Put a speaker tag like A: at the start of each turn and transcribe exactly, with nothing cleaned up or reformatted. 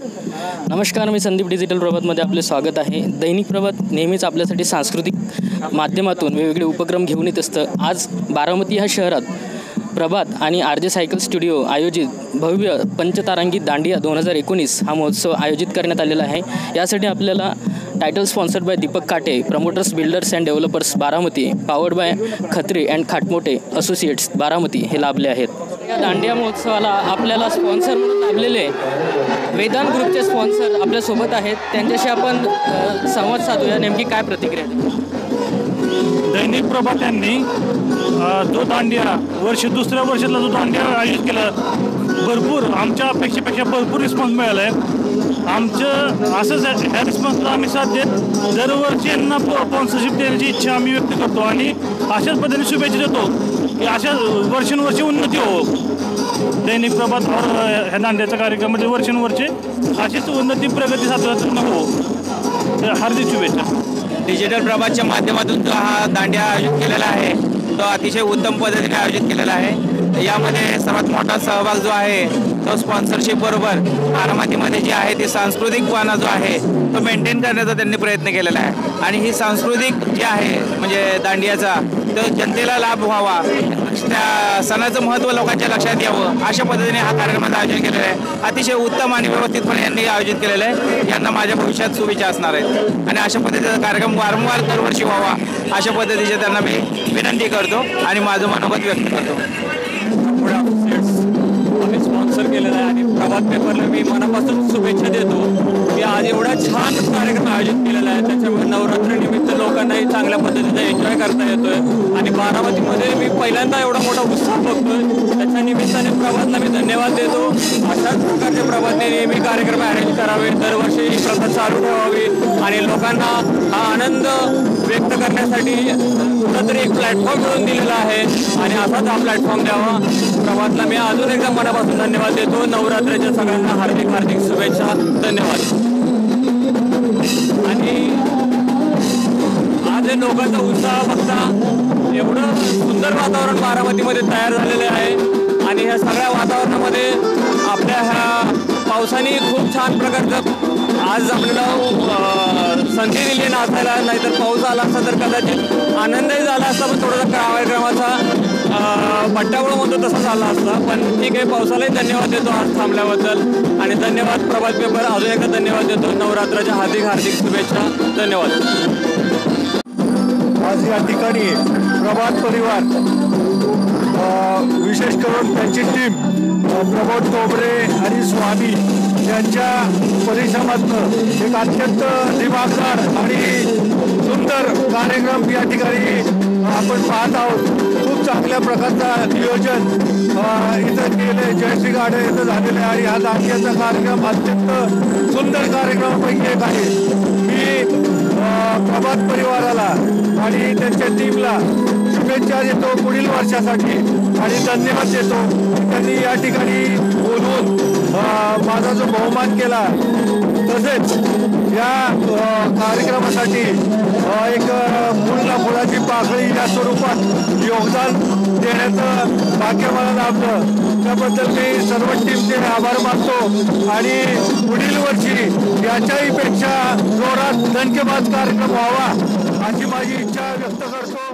A: नमस्कार, मी संदीप डिजिटल प्रभातमध्ये आपले स्वागत आहे। दैनिक प्रभात नेहमीच आपल्यासाठी सांस्कृतिक माध्यमातून वेगवेगळे उपक्रम घेऊन येत असतं। आज बारामती ह्या शहरात प्रभात आणि आर जे सायकल स्टुडिओ आयोजित भव्य पंचतारांगी दांडिया दोन हजार एकोणीस हा महोत्सव आयोजित करण्यात आलेला आहे। यासाठी आपल्याला title sponsored by Deepak Kate, promoters builders and developers Baramati, powered by Khatri and Khatmote associates Baramati हे लाभले आहेत। या दांडिया महोत्सवाला आपल्याला स्पॉन्सर म्हणून लाभलेले वेदांत ग्रुपचे स्पॉन्सर आपल्यासोबत आहेत। त्यांच्याशी आपण संवाद साधूया, नेमकी काय प्रतिक्रिया आहे।
B: दैनिक प्रभात यांनी जो दांडिया वर्ष दुसऱ्या वर्षातला जो दांडिया आयोजित केला, भरपूर आमच्या अपेक्षेपेक्षा भरपूर रिस्पॉन्स मिळाला आहे। आमचं असंच ह्या रिस्पॉन्सला आम्ही साथ देत दरवर्षी यांना स्पॉन्सरशिप देण्याची इच्छा आम्ही व्यक्त करतो आणि अशाच पद्धतीने शुभेच्छा देतो की अशा वर्षानुवर्षी उन्नती हो। दैनिक प्रभात और ह्या दांड्याच्या कार्यक्रमामध्ये वर्षानुवर्षे अशीच उन्नती प्रगती सातत्यानं हो, हार्दिक शुभेच्छा।
C: डिजिटल प्रभातच्या माध्यमातून जो हा दांडिया आयोजित केलेला आहे तो अतिशय उत्तम पद्धतीने आयोजित केलेला आहे। यामध्ये सर्वात मोठा सहभाग जो आहे तो स्पॉन्सरशिप बरोबर बारामतीमध्ये जी आहे ती सांस्कृतिकपणा जो आहे तो मेंटेन करण्याचा त्यांनी प्रयत्न केलेला आहे आणि ही सांस्कृतिक जी आहे म्हणजे दांडियाचा तो जनतेला लाभ व्हावा, त्या सणाचं महत्त्व लोकांच्या लक्षात यावं अशा पद्धतीने हा कार्यक्रमाचं आयोजन केलेलं आहे। अतिशय उत्तम आणि व्यवस्थितपणे यांनी आयोजित केलेलं आहे। यांना माझ्या भविष्यात शुभेच्छा असणार आहेत आणि अशा पद्धतीचा कार्यक्रम वारंवार दरवर्षी व्हावा अशा पद्धतीचे त्यांना मी विनंती करतो आणि माझं मनोगत व्यक्त करतो।
D: आम्ही स्पॉन्सर केलेला आहे आणि प्रभात पेपरला मी मनापासून शुभेच्छा देतो की आज एवढा छान कार्यक्रम आयोजित केलेला आहे। त्याच्यामुळे नवरात्री निमित्त लोकांनाही चांगल्या पद्धतीने एन्जॉय करता येतोय आणि बारामतीमध्ये मी पहिल्यांदा एवढा मोठा उत्साह बघतोय। त्याच्या निमित्ताने प्रभातला मी धन्यवाद देतो। अशाच प्रकारचे प्रभातने नेहमी कार्यक्रम अरेंज करावे, दरवर्षी ही प्रथा चालू ठेवावी आणि लोकांना हा आनंद व्यक्त करण्यासाठी कुठंतरी एक प्लॅटफॉर्म मिळून दिलेला आहे आणि असाच हा प्लॅटफॉर्म द्यावा। प्रभातला मी अजून एकदा मनापासून धन्यवाद देतो। नवरात्रीच्या सगळ्यांना हार्दिक हार्दिक शुभेच्छा, धन्यवाद। आणि आज लोकांचा उत्साह बघता एवढं सुंदर वातावरण बारामतीमध्ये तयार झालेले आहे आणि ह्या सगळ्या वातावरणामध्ये आपल्या ह्या पावसाने खूप छान प्रकारचं आज आपल्याला संधी दिली नाचायला, नाहीतर पाऊस आला असता तर कदाचित आनंदही झाला असता, पण थोडासा कार्यक्रमाचा पट्ट्यामुळे म्हणतो तसा झाला असता। पण ठीक आहे, पावसालाही धन्यवाद देतो आज थांबल्याबद्दल आणि धन्यवाद प्रभात पेपर, अजून एकदा धन्यवाद देतो। नवरात्राच्या हार्दिक हार्दिक शुभेच्छा, धन्यवाद।
B: आज या ठिकाणी प्रभात परिवार विशेष करून त्यांची टीम प्रमोद कोबरे आणि स्वामी यांच्या परिश्रमातनं एक अत्यंत दिमागदार आणि सुंदर कार्यक्रम या ठिकाणी आपण पाहत आहोत। खूप चांगल्या प्रकारचा नियोजन इथं केले, जयश्री गाडे इथं झालेले आहे आणि हा दांडियाचा कार्यक्रम अत्यंत सुंदर कार्यक्रमापैकी एक आहे। मी प्रभात परिवाराला आणि त्यांच्या टीमला शुभेच्छा देतो पुढील वर्षासाठी आणि धन्यवाद देतो। त्यांनी या ठिकाणी बोलवून माझा जो बहुमान केला, तसेच या कार्यक्रमासाठी एक फुलला फुलाची पाकळी या स्वरूपात योगदान देण्याचं भाग्य मला लाभलं। त्याबद्दल मी सर्व टीमचे आभार मानतो आणि पुढील वर्षी याच्याही पेक्षा जोरात दणकेबाज कार्यक्रम व्हावा अशी माझी इच्छा व्यक्त करतो।